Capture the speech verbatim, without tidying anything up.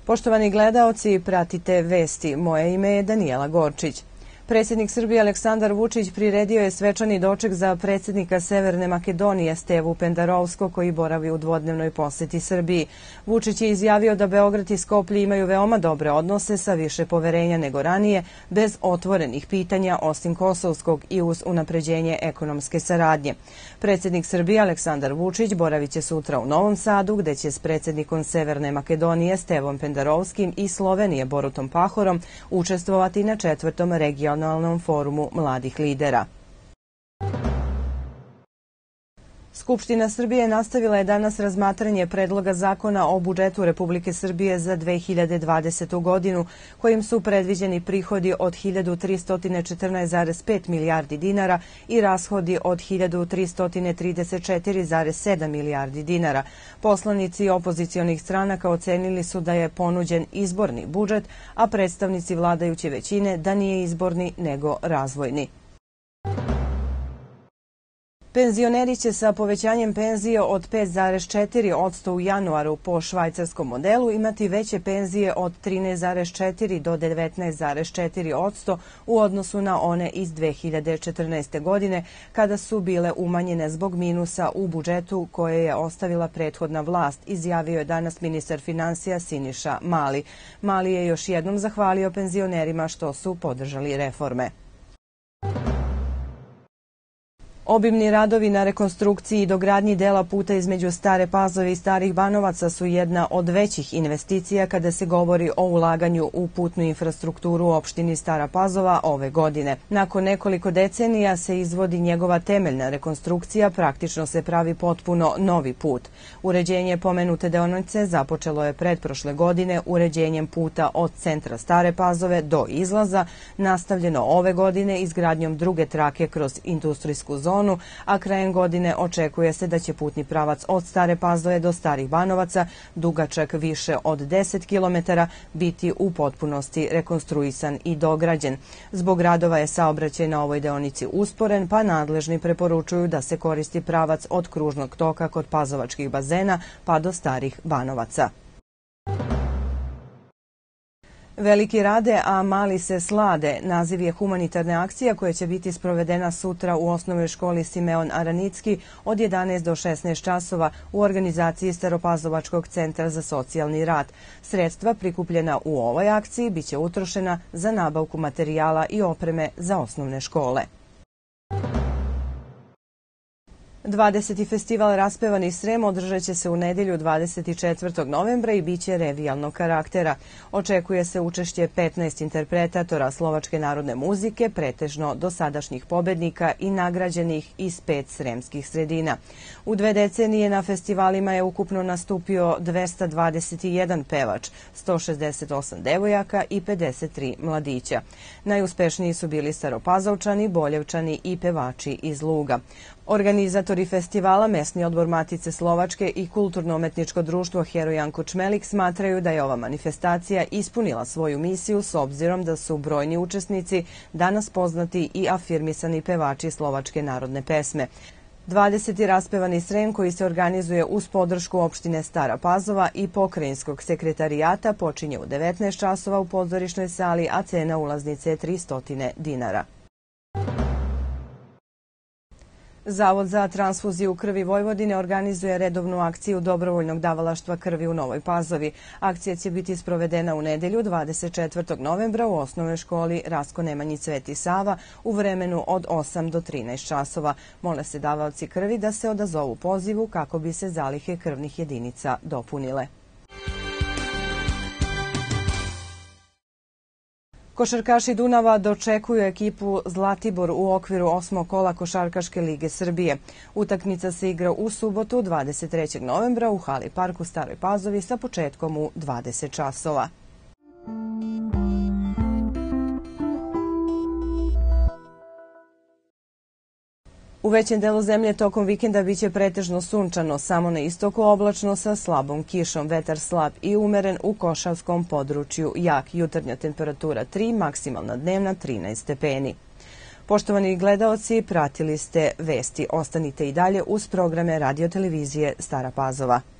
Poštovani gledaoci, pratite vesti. Moje ime je Danijela Gorčić. Predsjednik Srbije Aleksandar Vučić priredio je svečani doček za predsjednika Severne Makedonije Stevu Pendarovskog, koji boravi u dvodnevnoj poseti Srbiji. Vučić je izjavio da Beograd i Skoplje imaju veoma dobre odnose sa više poverenja nego ranije, bez otvorenih pitanja osim kosovskog i uz unapređenje ekonomske saradnje. Predsjednik Srbije Aleksandar Vučić boravit će sutra u Novom Sadu, gde će s predsjednikom Severne Makedonije Stevom Pendarovskim i Slovenije Borutom Pahorom učestvovati na četvrtom regionalnom forumu mladih lidera. Skupština Srbije nastavila je danas razmatranje predloga zakona o budžetu Republike Srbije za dve hiljade dvadesetu godinu, kojim su predviđeni prihodi od hiljadu trista četrnaest zarez pet milijardi dinara i rashodi od hiljadu trista trideset četiri zarez sedam milijardi dinara. Poslanici opozicionih stranaka ocenili su da je ponuđen izborni budžet, a predstavnici vladajuće većine da nije izborni nego razvojni. Penzioneri će sa povećanjem penzije od pet zarez četiri posto u januaru po švajcarskom modelu imati veće penzije od trinaest zarez četiri do devetnaest zarez četiri posto u odnosu na one iz dve hiljade četrnaeste. godine, kada su bile umanjene zbog minusa u budžetu koje je ostavila prethodna vlast, izjavio je danas ministar finansija Siniša Mali. Mali je još jednom zahvalio penzionerima što su podržali reforme. Obimni radovi na rekonstrukciji i dogradnji dela puta između Stare Pazove i Starih Banovaca su jedna od većih investicija kada se govori o ulaganju u putnu infrastrukturu u opštini Stara Pazova ove godine. Nakon nekoliko decenija se izvodi njegova temeljna rekonstrukcija, praktično se pravi potpuno novi put. Uređenje pomenute deonice započelo je pretprošle godine uređenjem puta od centra Stare Pazove do izlaza, nastavljeno ove godine izgradnjom druge trake kroz industrijsku zonu, a krajem godine očekuje se da će putni pravac od Stare Pazove do Starih Banovaca, dugačak više od deset kilometara, biti u potpunosti rekonstruisan i dograđen. Zbog radova je saobraćaj na ovoj deonici usporen, pa nadležni preporučuju da se koristi pravac od kružnog toka kod Pazovačkih bazena pa do Starih Banovaca. Veliki rade, a mali se slade. Naziv je humanitarne akcije koja će biti sprovedena sutra u osnovnoj školi Simeon Aranicki od jedanaest do šesnaest časova u organizaciji Staropazovačkog centra za socijalni rad. Sredstva prikupljena u ovoj akciji biće utrošena za nabavku materijala i opreme za osnovne škole. dvadeseti festival Raspevani Srem održat će se u nedelju dvadeset četvrtog novembra i biće revijalnog karaktera. Očekuje se učešće petnaest interpretatora slovačke narodne muzike, pretežno dosadašnjih pobednika i nagrađenih iz pet sremskih sredina. U dve decenije na festivalima je ukupno nastupio dvesta dvadeset jedan pevač, sto šezdeset osam devojaka i pedeset tri mladića. Najuspešniji su bili Staropazovčani, Boljevčani i pevači iz Luga. Organizatori festivala, mesni odbor Matice Slovačke i kulturno-umetničko društvo Herojan Kučmelik smatraju da je ova manifestacija ispunila svoju misiju s obzirom da su brojni učesnici danas poznati i afirmisani pevači slovačke narodne pesme. dvadeseti Raspevani Srem, koji se organizuje uz podršku opštine Stara Pazova i pokrajinskog sekretarijata, počinje u devetnaest časova u pozorišnoj sali, a cena ulaznice je tristo dinara. Zavod za transfuziju krvi Vojvodine organizuje redovnu akciju dobrovoljnog davalaštva krvi u Novoj Pazovi. Akcija će biti sprovedena u nedelju dvadeset četvrtog novembra u osnovnoj školi Rasko Nemanji Sveti Sava u vremenu od osam do trinaest časova. Mole se davaoci krvi da se odazovu pozivu kako bi se zalihe krvnih jedinica dopunile. Košarkaši Dunava dočekuju ekipu Zlatibor u okviru osmog kola Košarkaške lige Srbije. Utakmica se igra u subotu dvadeset trećeg novembra u hali Park u Staroj Pazovi sa početkom u dvadeset časova. U većem delu zemlje tokom vikenda biće pretežno sunčano, samo na istoku oblačno sa slabom kišom, vetar slab i umeren u košavskom području, jak, jutarnja temperatura tri, maksimalna dnevna trinaest stepeni. Poštovani gledaoci, pratili ste vesti. Ostanite i dalje uz programe radio televizije Stara Pazova.